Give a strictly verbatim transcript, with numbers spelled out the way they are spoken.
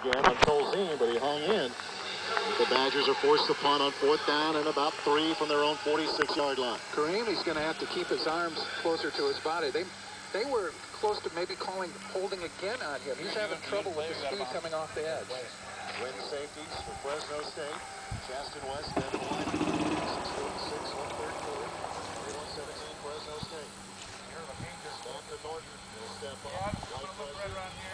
Again on Colzine, but he hung in. The Badgers are forced to punt on fourth down and about three from their own forty-six yard line. Karami's going to have to keep his arms closer to his body. They they were close to maybe calling holding again on him. He's having trouble with the speed coming off the edge. Win safeties for Fresno State. Chaston West then the line. six forty-six, one thirty-four. twenty-one seventeen Fresno State. Back to Norton. He'll step up. Right